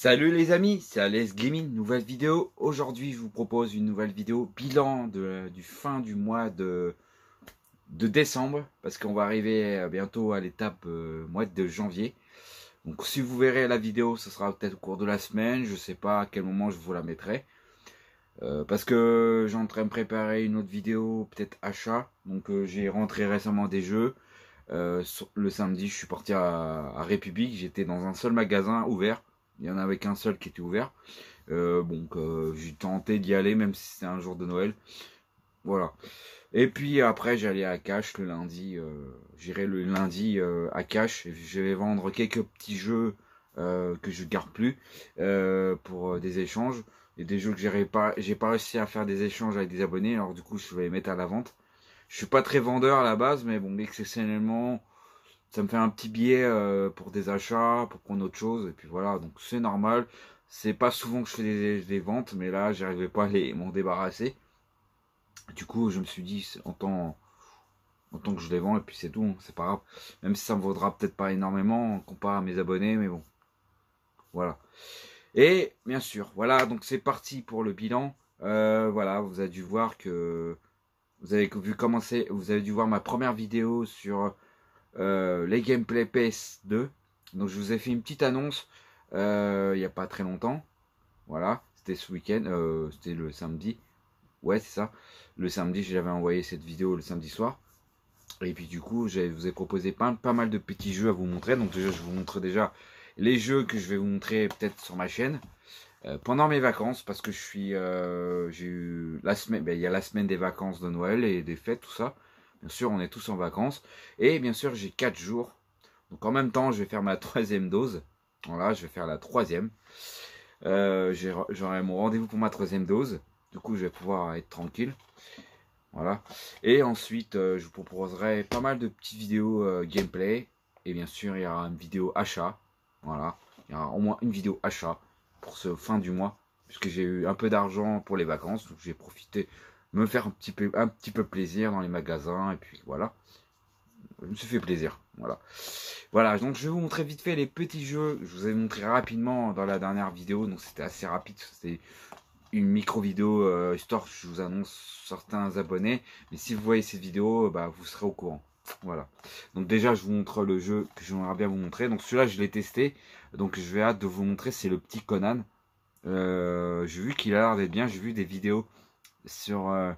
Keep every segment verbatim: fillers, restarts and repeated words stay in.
Salut les amis, c'est Alès Gaming, nouvelle vidéo. Aujourd'hui je vous propose une nouvelle vidéo bilan de, du fin du mois de, de décembre. Parce qu'on va arriver bientôt à l'étape euh, mois de janvier. Donc si vous verrez la vidéo, ce sera peut-être au cours de la semaine. Je sais pas à quel moment je vous la mettrai. Euh, parce que j'ai en train de préparer une autre vidéo, peut-être achat. Donc euh, j'ai rentré récemment des jeux. Euh, le samedi je suis parti à, à République, j'étais dans un seul magasin ouvert. Il y en avait qu'un seul qui était ouvert. Euh, donc euh, j'ai tenté d'y aller même si c'était un jour de Noël. Voilà. Et puis après j'allais à Cash le lundi. Euh, J'irai le lundi euh, à Cash. Et je vais vendre quelques petits jeux euh, que je garde plus euh, pour euh, des échanges. Et des jeux que j'ai pas, j'ai pas réussi à faire des échanges avec des abonnés. Alors du coup je vais les mettre à la vente. Je suis pas très vendeur à la base, mais bon, exceptionnellement, ça me fait un petit billet euh, pour des achats, pour prendre autre chose, et puis voilà, donc c'est normal. C'est pas souvent que je fais des, des ventes, mais là, j'arrivais pas à les, m'en débarrasser. Du coup, je me suis dit, en tant, en tant que je les vends, et puis c'est tout, hein, c'est pas grave. Même si ça me vaudra peut-être pas énormément, comparé à mes abonnés, mais bon, voilà. Et bien sûr, voilà, donc c'est parti pour le bilan. Euh, voilà, vous avez dû voir que vous avez vu commencer, vous avez dû voir ma première vidéo sur euh, les gameplay P S deux. Donc je vous ai fait une petite annonce euh, il n'y a pas très longtemps. Voilà, c'était ce week-end, euh, c'était le samedi. Ouais, c'est ça. Le samedi, j'avais envoyé cette vidéo le samedi soir. Et puis du coup, je vous ai proposé pas, pas mal de petits jeux à vous montrer. Donc déjà, je vous montre déjà les jeux que je vais vous montrer peut-être sur ma chaîne. Euh, pendant mes vacances, parce que je suis, euh, j'ai eu la semaine, ben, il y a la semaine des vacances de Noël et des fêtes, tout ça. Bien sûr, on est tous en vacances. Et bien sûr, j'ai quatre jours. Donc en même temps, je vais faire ma troisième dose. Voilà, je vais faire la troisième. Euh, J'aurai mon rendez-vous pour ma troisième dose. Du coup, je vais pouvoir être tranquille. Voilà. Et ensuite, euh, je vous proposerai pas mal de petites vidéos euh, gameplay. Et bien sûr, il y aura une vidéo achat. Voilà. Il y aura au moins une vidéo achat pour ce fin du mois. Puisque j'ai eu un peu d'argent pour les vacances. Donc j'ai profité me faire un petit peu, un petit peu plaisir dans les magasins. Et puis voilà. Je me suis fait plaisir. Voilà. Voilà, donc je vais vous montrer vite fait les petits jeux. Je vous ai montré rapidement dans la dernière vidéo. Donc c'était assez rapide. C'était une micro vidéo euh, histoire que je vous annonce certains abonnés. Mais si vous voyez cette vidéo, bah, vous serez au courant. Voilà. Donc déjà, je vous montre le jeu que j'aimerais bien vous montrer. Donc celui-là, je l'ai testé. Donc je vais hâte de vous montrer. C'est le petit Conan. Euh, j'ai vu qu'il a l'air d'être bien. J'ai vu des vidéos sur... Euh,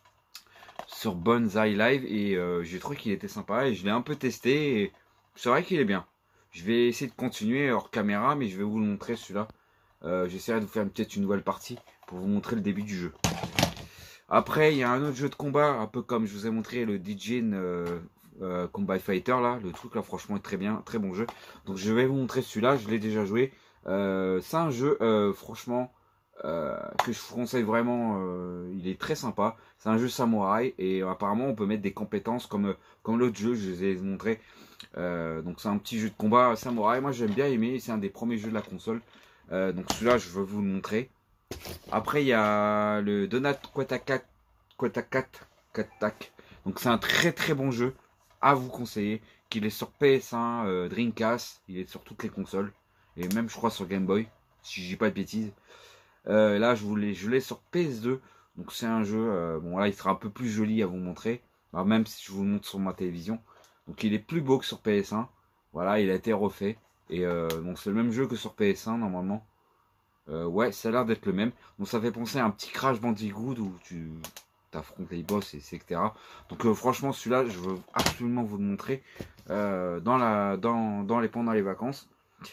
sur Bonsai Live et euh, j'ai trouvé qu'il était sympa et je l'ai un peu testé et c'est vrai qu'il est bien. Je vais essayer de continuer hors caméra mais je vais vous le montrer celui-là. Euh, J'essaierai de vous faire peut-être une nouvelle partie pour vous montrer le début du jeu. Après il y a un autre jeu de combat un peu comme je vous ai montré le D J euh, euh, Combat Fighter là. Le truc là franchement est très bien, très bon jeu. Donc je vais vous montrer celui-là, je l'ai déjà joué. Euh, c'est un jeu euh, franchement... Euh, que je vous conseille vraiment, euh, il est très sympa. C'est un jeu samouraï et apparemment on peut mettre des compétences comme, comme l'autre jeu, je vous ai montré. Euh, donc c'est un petit jeu de combat samouraï, moi j'aime bien aimer, c'est un des premiers jeux de la console. Euh, donc celui-là je veux vous le montrer. Après il y a le Donut Quatakat Quatakat Katak. Donc c'est un très très bon jeu à vous conseiller, qu'il est sur P S un, euh, Dreamcast, il est sur toutes les consoles et même je crois sur Game Boy, si je dis pas de bêtises. Euh, là, je l'ai je sur P S deux. Donc, c'est un jeu. Euh, bon, là, il sera un peu plus joli à vous montrer. Alors, même si je vous le montre sur ma télévision. Donc, il est plus beau que sur P S un. Voilà, il a été refait. Et euh, donc, c'est le même jeu que sur P S un, normalement. Euh, ouais, ça a l'air d'être le même. Donc, ça fait penser à un petit Crash Bandicoot où tu affrontes les boss, et cetera. Donc, euh, franchement, celui-là, je veux absolument vous le montrer euh, dans, la, dans, dans les, pendant les vacances.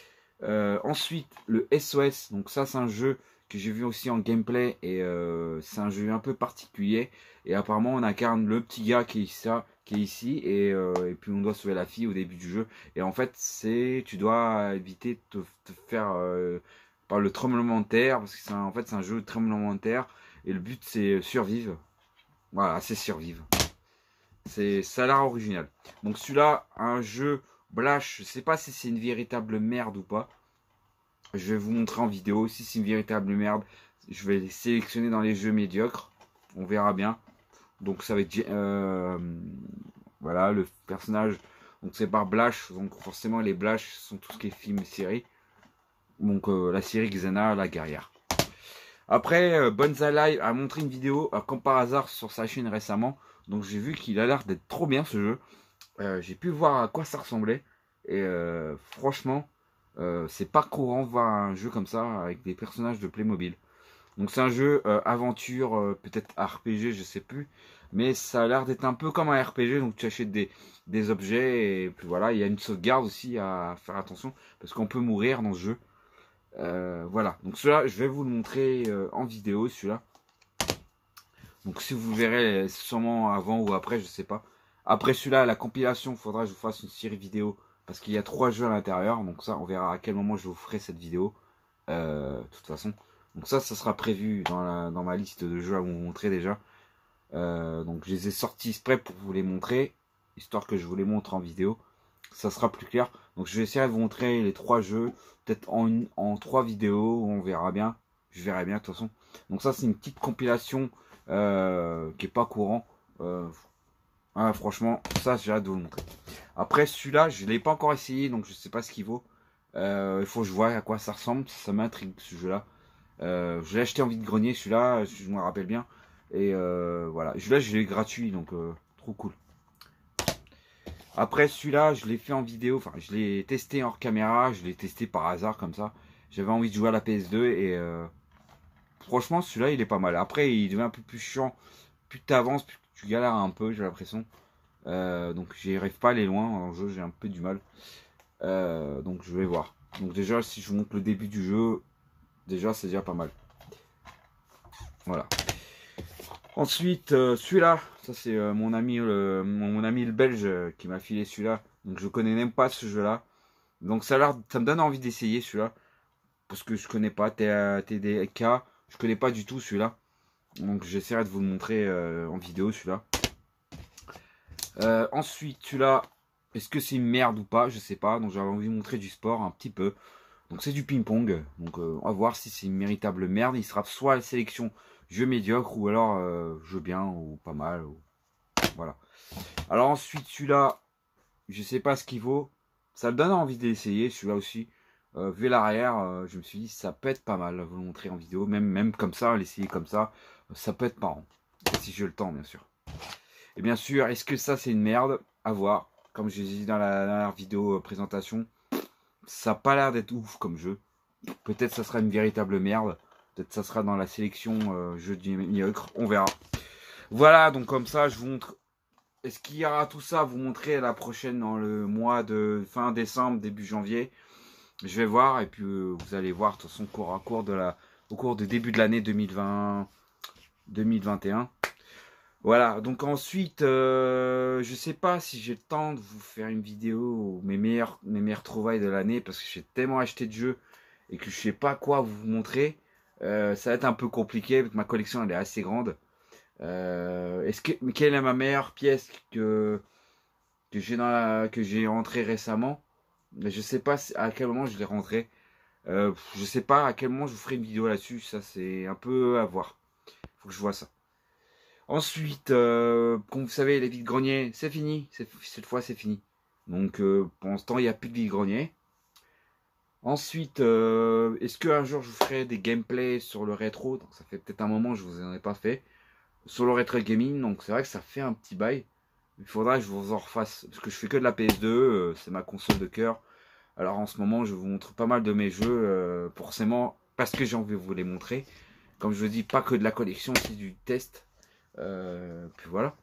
Euh, ensuite, le S O S. Donc, ça, c'est un jeu que j'ai vu aussi en gameplay et euh, c'est un jeu un peu particulier et apparemment on incarne le petit gars qui est, ça, qui est ici et, euh, et puis on doit sauver la fille au début du jeu et en fait c'est tu dois éviter de te, te faire euh, par le tremblement de terre parce que c'est en fait c'est un jeu de tremblement de terre et le but c'est survivre, voilà c'est survivre, c'est ça a l'air original. Donc celui-là, un jeu Blash, je sais pas si c'est une véritable merde ou pas. Je vais vous montrer en vidéo. Si c'est une véritable merde, je vais les sélectionner dans les jeux médiocres. On verra bien. Donc ça va être... Euh, voilà, le personnage. Donc c'est par Blash. Donc forcément les Blash sont tout ce qui est film et série. Donc euh, la série Xena, la guerrière. Après, euh, Bonza Live a montré une vidéo, euh, comme par hasard, sur sa chaîne récemment. Donc j'ai vu qu'il a l'air d'être trop bien ce jeu. Euh, j'ai pu voir à quoi ça ressemblait. Et euh, franchement, euh, c'est pas courant de voir un jeu comme ça avec des personnages de Playmobil. Donc c'est un jeu euh, aventure, euh, peut-être R P G, je sais plus. Mais ça a l'air d'être un peu comme un R P G, donc tu achètes des, des objets et puis voilà, il y a une sauvegarde aussi à faire attention parce qu'on peut mourir dans ce jeu. Euh, voilà, donc celui-là, je vais vous le montrer euh, en vidéo, celui-là. Donc si vous verrez, sûrement avant ou après, je sais pas. Après celui-là, la compilation, il faudra que je vous fasse une série vidéo parce qu'il y a trois jeux à l'intérieur. Donc ça, on verra à quel moment je vous ferai cette vidéo. Euh, de toute façon. Donc ça, ça sera prévu dans, la, dans ma liste de jeux à vous montrer déjà. Euh, donc je les ai sortis exprès pour vous les montrer, histoire que je vous les montre en vidéo. Ça sera plus clair. Donc je vais essayer de vous montrer les trois jeux, peut-être en, une, en trois vidéos, on verra bien. Je verrai bien de toute façon. Donc ça, c'est une petite compilation euh, qui est pas courant. Euh, ah, franchement, ça j'ai hâte de vous le montrer. Après celui-là, je l'ai pas encore essayé, donc je sais pas ce qu'il vaut. Euh, il faut que je vois à quoi ça ressemble. Ça m'intrigue ce jeu-là. Euh, je l'ai acheté en vide-grenier celui-là, je me rappelle bien. Et euh, voilà, celui-là je l'ai gratuit, donc euh, trop cool. Après celui-là, je l'ai fait en vidéo, enfin je l'ai testé hors caméra, je l'ai testé par hasard comme ça. J'avais envie de jouer à la P S deux et euh, franchement celui-là il est pas mal. Après il devient un peu plus chiant, plus tu avances, plus tu galères un peu, j'ai l'impression. Euh, donc j'y arrive pas à aller loin dans le jeu, j'ai un peu du mal. Euh, donc je vais voir. Donc déjà si je vous montre le début du jeu, déjà c'est déjà pas mal. Voilà. Ensuite, euh, celui-là, ça c'est euh, mon ami le mon, mon ami le belge euh, qui m'a filé celui-là. Donc je connais même pas ce jeu-là. Donc ça a l'air, ça me donne envie d'essayer celui-là parce que je connais pas T D K, je connais pas du tout celui-là. Donc j'essaierai de vous le montrer euh, en vidéo celui-là. Euh, ensuite, celui-là, est-ce que c'est une merde ou pas? Je sais pas. Donc j'avais envie de montrer du sport un petit peu. Donc c'est du ping-pong. Donc euh, on va voir si c'est une véritable merde. Il sera soit la sélection jeu médiocre ou alors euh, jeu bien ou pas mal. Ou... Voilà. Alors ensuite celui-là, je sais pas ce qu'il vaut. Ça me donne envie d'essayer celui-là aussi. Euh, vu l'arrière, euh, je me suis dit ça peut être pas mal à vous le montrer en vidéo. Même, même comme ça, l'essayer comme ça, ça peut être marrant. Si j'ai le temps bien sûr. Et bien sûr, est-ce que ça c'est une merde? À voir. Comme je l'ai dit dans la dernière vidéo euh, présentation, ça n'a pas l'air d'être ouf comme jeu. Peut-être ça sera une véritable merde. Peut-être ça sera dans la sélection euh, jeu du médiocre. On verra. Voilà, donc comme ça, je vous montre. Est-ce qu'il y aura tout ça à vous montrer la prochaine dans le mois de fin décembre, début janvier? Je vais voir et puis euh, vous allez voir de toute façon cours à cours de la, au cours du début de l'année deux mille vingt, deux mille vingt et un. Voilà, donc ensuite, euh, je sais pas si j'ai le temps de vous faire une vidéo mes meilleures, mes meilleures trouvailles de l'année parce que j'ai tellement acheté de jeux et que je sais pas quoi vous montrer. Euh, ça va être un peu compliqué parce que ma collection elle est assez grande. Euh, est-ce que, mais quelle est ma meilleure pièce que que j'ai dans la, que j'ai rentrée récemment? Mais je sais pas à quel moment je l'ai rentrée. Euh, je sais pas à quel moment je vous ferai une vidéo là-dessus. Ça c'est un peu à voir. Faut que je vois ça. Ensuite, euh, comme vous savez, les vides-greniers, c'est fini. Cette fois, c'est fini. Donc, euh, pour l'instant, il n'y a plus de vides-greniers. Ensuite, euh, est-ce qu'un jour, je vous ferai des gameplays sur le rétro? Donc, ça fait peut-être un moment que je vous en ai pas fait. Sur le rétro gaming, donc c'est vrai que ça fait un petit bail. Il faudra que je vous en refasse. Parce que je fais que de la P S deux, euh, c'est ma console de cœur. Alors, en ce moment, je vous montre pas mal de mes jeux, euh, forcément, parce que j'ai envie de vous les montrer. Comme je vous dis, pas que de la collection, aussi du test. Euh, puis voilà.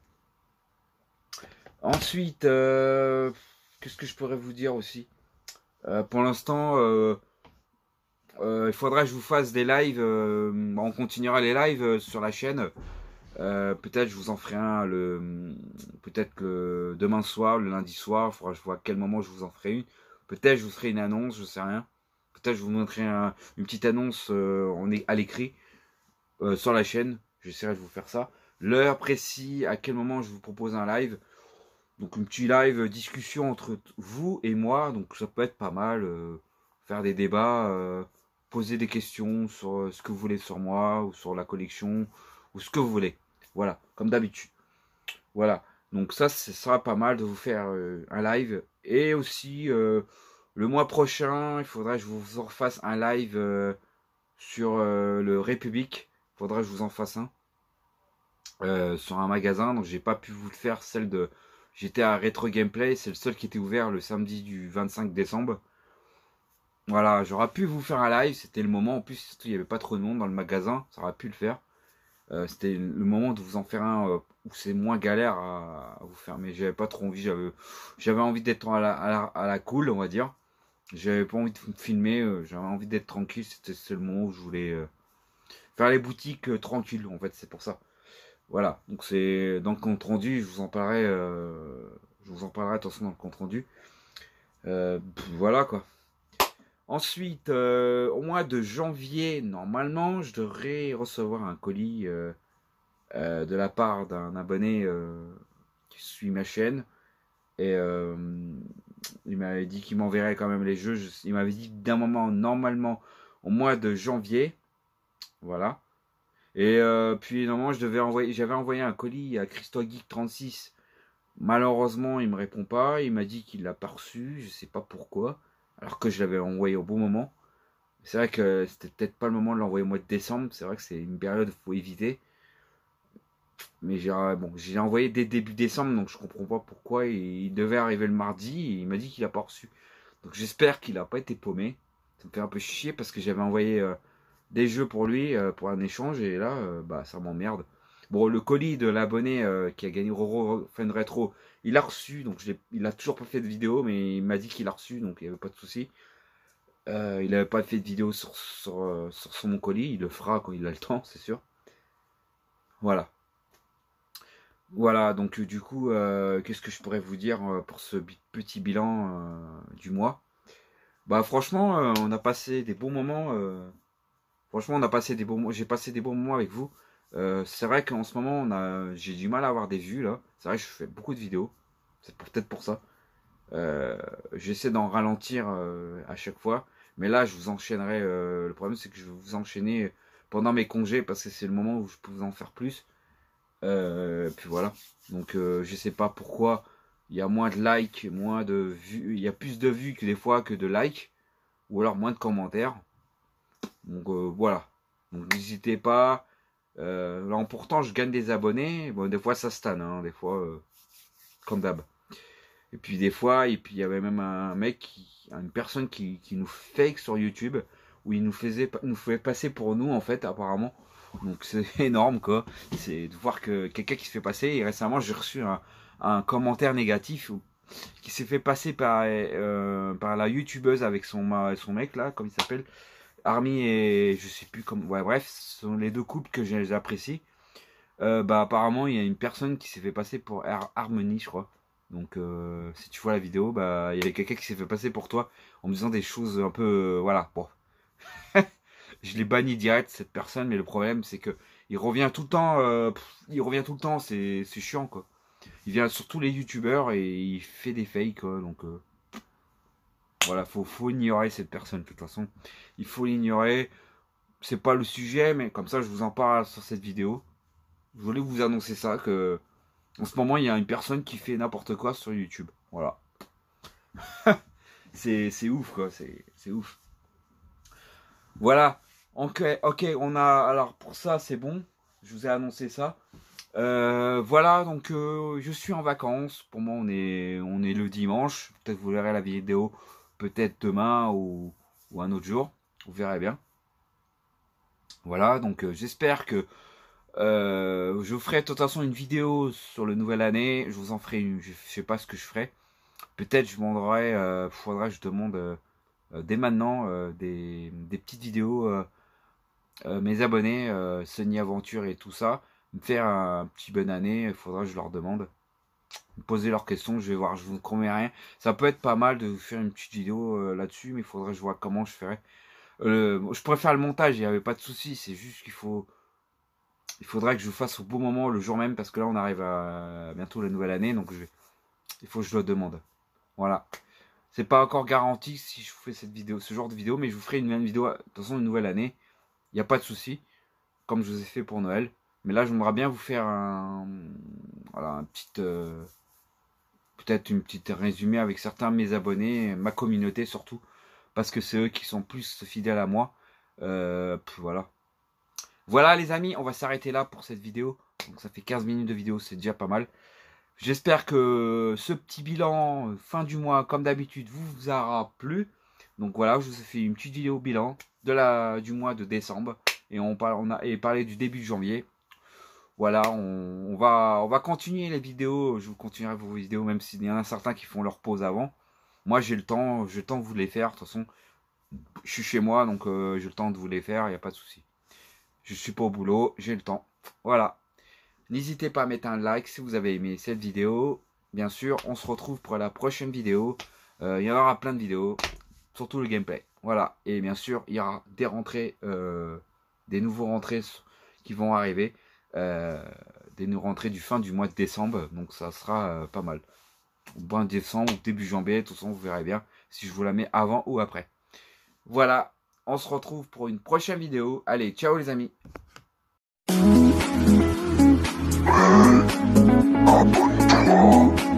Ensuite, euh, qu'est-ce que je pourrais vous dire aussi? Euh, pour l'instant, euh, euh, il faudra que je vous fasse des lives. Euh, on continuera les lives euh, sur la chaîne. Euh, peut-être je vous en ferai un le, peut-être le demain soir, le lundi soir. Il faudra que je vois à quel moment je vous en ferai une. Peut-être je vous ferai une annonce, je sais rien. Peut-être je vous montrerai un, une petite annonce euh, on est à l'écrit euh, sur la chaîne. J'essaierai de vous faire ça. L'heure précise, à quel moment je vous propose un live. Donc un petit live discussion entre vous et moi. Donc ça peut être pas mal. Euh, faire des débats, euh, poser des questions sur ce que vous voulez sur moi ou sur la collection ou ce que vous voulez. Voilà, comme d'habitude. Voilà. Donc ça, ce sera pas mal de vous faire euh, un live. Et aussi, euh, le mois prochain, il faudrait que je vous en refasse un live euh, sur euh, le République. Il faudrait que je vous en fasse un. Euh, sur un magasin. Donc j'ai pas pu vous le faire. Celle de... J'étais à Retro Gameplay. C'est le seul qui était ouvert le samedi du vingt-cinq décembre. Voilà, j'aurais pu vous faire un live. C'était le moment. En plus, surtout, il n'y avait pas trop de monde dans le magasin. Ça aurait pu le faire. Euh, C'était le moment de vous en faire un euh, où c'est moins galère à, à vous faire. Mais j'avais pas trop envie. J'avais j'avais envie d'être à la, à, la, à la cool, on va dire. J'avais pas envie de me filmer. Euh, j'avais envie d'être tranquille. C'était le moment où je voulais euh, faire les boutiques euh, tranquilles. En fait, c'est pour ça. Voilà. Donc c'est dans le compte rendu. Je vous en parlerai. Euh, je vous en parlerai attention dans le compte rendu. Euh, voilà quoi. Ensuite, euh, au mois de janvier, normalement, je devrais recevoir un colis euh, euh, de la part d'un abonné euh, qui suit ma chaîne. Et euh, il m'avait dit qu'il m'enverrait quand même les jeux. Je, il m'avait dit d'un moment, normalement, au mois de janvier. Voilà. Et euh, puis, normalement, je devais envoyer, j'avais envoyé un colis à ChristoGeek trente-six. Malheureusement, il me répond pas. Il m'a dit qu'il l'a pas reçu. Je sais pas pourquoi. Alors que je l'avais envoyé au bon moment. C'est vrai que c'était peut-être pas le moment de l'envoyer au mois de décembre. C'est vrai que c'est une période qu'il faut éviter. Mais j'ai bon, j'ai envoyé dès début décembre, donc je comprends pas pourquoi. Il devait arriver le mardi et il m'a dit qu'il a pas reçu. Donc j'espère qu'il a pas été paumé. Ça me fait un peu chier parce que j'avais envoyé euh, des jeux pour lui, euh, pour un échange, et là, euh, bah ça m'emmerde. Bon, le colis de l'abonné euh, qui a gagné Roro Fun Retro, il a reçu, donc je il a toujours pas fait de vidéo, mais il m'a dit qu'il a reçu, donc il n'y avait pas de souci. Euh, il n'avait pas fait de vidéo sur, sur, euh, sur son colis, il le fera quand il a le temps, c'est sûr. Voilà. Voilà, donc euh, du coup, euh, qu'est-ce que je pourrais vous dire euh, pour ce bi- petit bilan euh, du mois? Bah franchement, euh, on a passé des bons moments. euh, franchement, on a passé des bons, mo- j'ai passé des bons moments avec vous. Euh, c'est vrai qu'en ce moment, on a, j'ai du mal à avoir des vues là. C'est vrai que je fais beaucoup de vidéos. C'est peut-être pour ça. Euh, J'essaie d'en ralentir euh, à chaque fois, mais là, je vous enchaînerai. Euh, le problème, c'est que je vais vous enchaîner pendant mes congés parce que c'est le moment où je peux vous en faire plus. Euh, puis voilà. Donc euh, je sais pas pourquoi il y a moins de likes, moins de vues, il y a plus de vues que des fois que de likes, ou alors moins de commentaires. Donc euh, voilà. Donc n'hésitez pas. Euh, là pourtant je gagne des abonnés. Bon, des fois ça stane, hein, des fois euh, comme d'hab. Et puis des fois, et puis il y avait même un mec, qui, une personne qui, qui nous fake sur YouTube, où il nous faisait, nous faisait passer pour nous en fait apparemment. Donc c'est énorme quoi. C'est de voir que quelqu'un qui se fait passer. Et récemment j'ai reçu un, un commentaire négatif où, qui s'est fait passer par, euh, par la youtubeuse avec son, son mec là, comme il s'appelle. Army et je sais plus comment. Ouais bref, ce sont les deux couples que j'apprécie. Euh, bah apparemment il y a une personne qui s'est fait passer pour Har Harmony je crois. Donc euh, si tu vois la vidéo, bah il y avait quelqu'un qui s'est fait passer pour toi en me disant des choses un peu euh, voilà. Bon, je l'ai banni direct cette personne, mais le problème c'est que il revient tout le temps, euh, pff, il revient tout le temps, c'est chiant quoi. Il vient sur tous les youtubeurs et il fait des fakes quoi, donc euh, voilà, faut, faut ignorer cette personne de toute façon. Il faut l'ignorer. C'est pas le sujet, mais comme ça je vous en parle sur cette vidéo. Je voulais vous annoncer ça que en ce moment il y a une personne qui fait n'importe quoi sur YouTube. Voilà. C'est ouf quoi, c'est ouf. Voilà. Ok, ok, on a. Alors pour ça, c'est bon. Je vous ai annoncé ça. Euh, voilà, donc euh, je suis en vacances. Pour moi, on est, on est le dimanche. Peut-être que vous verrez la vidéo, peut-être demain ou, ou un autre jour. Vous verrez bien. Voilà, donc euh, j'espère que euh, je ferai de toute façon une vidéo sur le nouvelle année. Je vous en ferai une. Je sais pas ce que je ferai. Peut-être je demanderai, euh, faudra que je demande euh, euh, dès maintenant euh, des, des petites vidéos. Euh, Euh, mes abonnés, euh, Sony Aventure et tout ça, me faire un petit bonne année, il faudra que je leur demande. Me poser leurs questions, je vais voir, je vous promets rien. Ça peut être pas mal de faire une petite vidéo euh, là-dessus, mais il faudrait que je vois comment je ferai. Euh, je pourrais faire le montage, il n'y avait pas de souci, c'est juste qu'il faut. Il faudrait que je vous fasse au bon moment, le jour même, parce que là on arrive à bientôt la nouvelle année, donc je vais... il faut que je le demande. Voilà. C'est pas encore garanti si je vous fais cette vidéo, ce genre de vidéo, mais je vous ferai une même vidéo, de toute façon une nouvelle année. Il n'y a pas de souci. Comme je vous ai fait pour Noël. Mais là, j'aimerais bien vous faire un, voilà, un petit, euh, peut-être une petite résumé avec certains de mes abonnés, ma communauté surtout, parce que c'est eux qui sont plus fidèles à moi. Euh, voilà. Voilà les amis, on va s'arrêter là pour cette vidéo. Donc ça fait quinze minutes de vidéo, c'est déjà pas mal. J'espère que ce petit bilan fin du mois, comme d'habitude, vous aura plu. Donc voilà, je vous ai fait une petite vidéo bilan de la, du mois de décembre. Et on, parle, on a et parlé du début de janvier. Voilà, on, on, va, on va continuer les vidéos. Je vous continuerai vos vidéos, même s'il y en a certains qui font leur pause avant. Moi, j'ai le temps, j'ai le temps de vous les faire. De toute façon, je suis chez moi, donc euh, j'ai le temps de vous les faire, il n'y a pas de souci. Je suis pas au boulot, j'ai le temps. Voilà. N'hésitez pas à mettre un like si vous avez aimé cette vidéo. Bien sûr, on se retrouve pour la prochaine vidéo. Euh, il y en aura plein de vidéos, surtout le gameplay. Voilà. Et bien sûr, il y aura des rentrées, euh, des nouveaux rentrées qui vont arriver. Euh, des nouveaux rentrées du fin du mois de décembre. Donc ça sera euh, pas mal. Fin décembre ou début janvier, de toute façon, vous verrez bien si je vous la mets avant ou après. Voilà. On se retrouve pour une prochaine vidéo. Allez, ciao les amis. Abonne-toi.